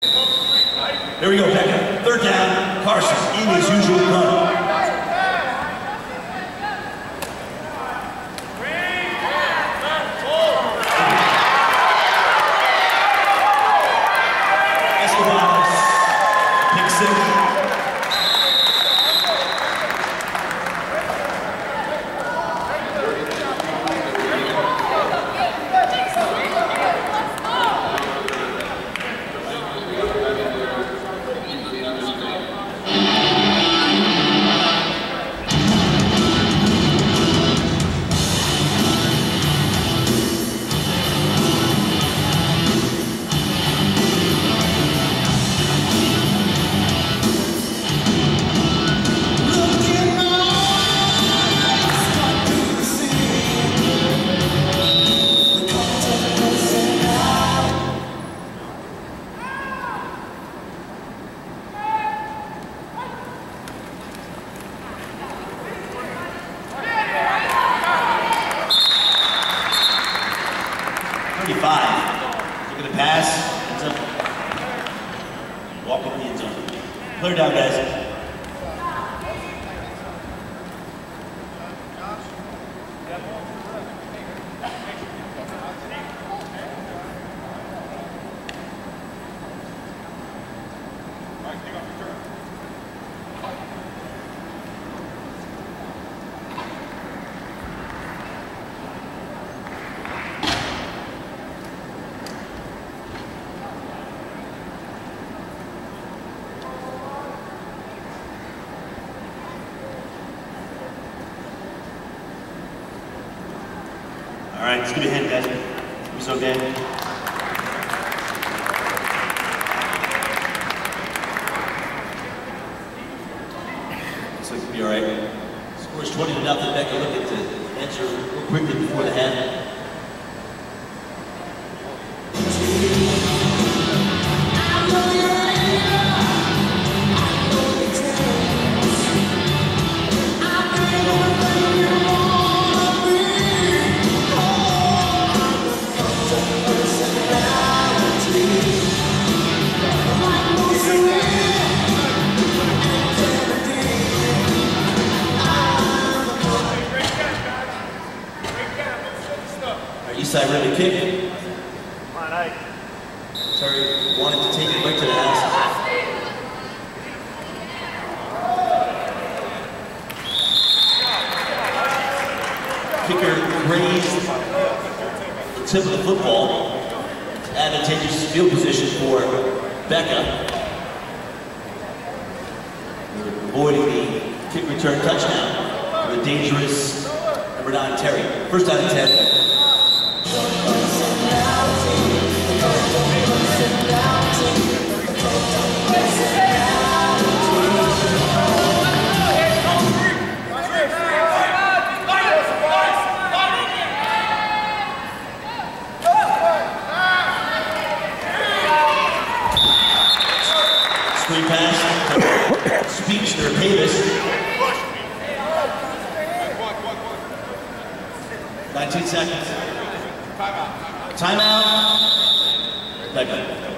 Here we go, Becca. Third down, Carson in his usual run. Looking to pass, ends up walking in the end zone. Clear down, guys. All right, let's give me a hand, guys. Give me so good. Looks like it'll be all right. Score's 20-0. Becca looking to answer real quickly before the half. Eastside ready to kick. Come on, Ike. Sorry, wanted to take it right to the house. Kicker grazed the tip of the football. Advantageous field position for Becca. Avoiding the kick return touchdown for the dangerous number 9 Terry. First down and 10. Screen pass, Speech to Davis. 19 seconds. Timeout. Becca.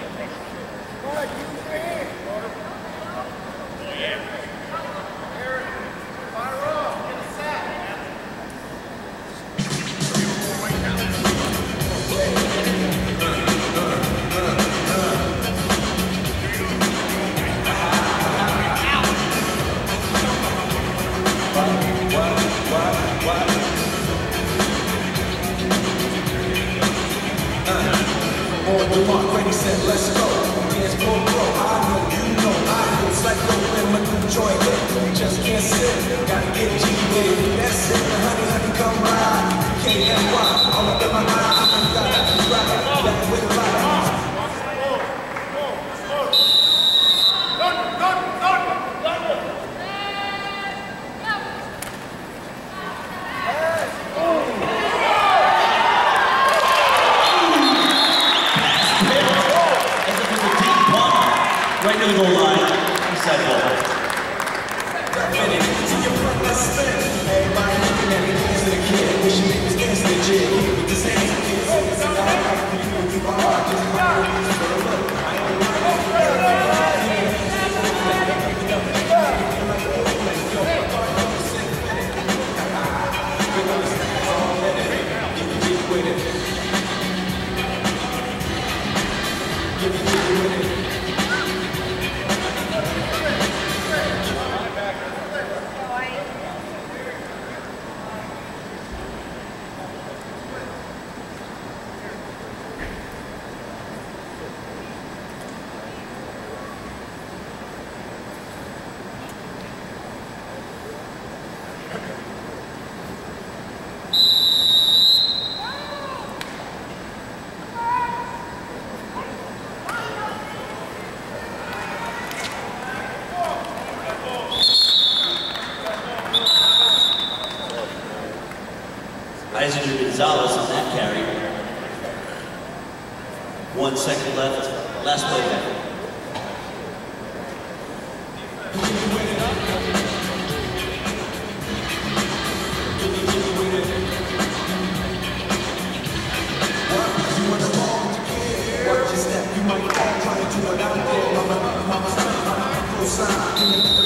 Mark Brady said, let's go. Dance for bro. I know, you know, I know. Psycho in my new joint. You just can't sit. Gotta get G with it. That's it. Honey, honey, come ride. KNY. All up in my eye. I'm gonna die. Back with the light. Right to the goal line, inside ball. Everybody looking at me, hands to the kid. Wish you niggas dance to the jig. With this hands to the kids. It's a lot of people. Keep my heart. Just my Eisinger Gonzalez on that carry. 1 second left, last play back. Watch your step, you might fall, try to do it out there. Mama, stop, sign.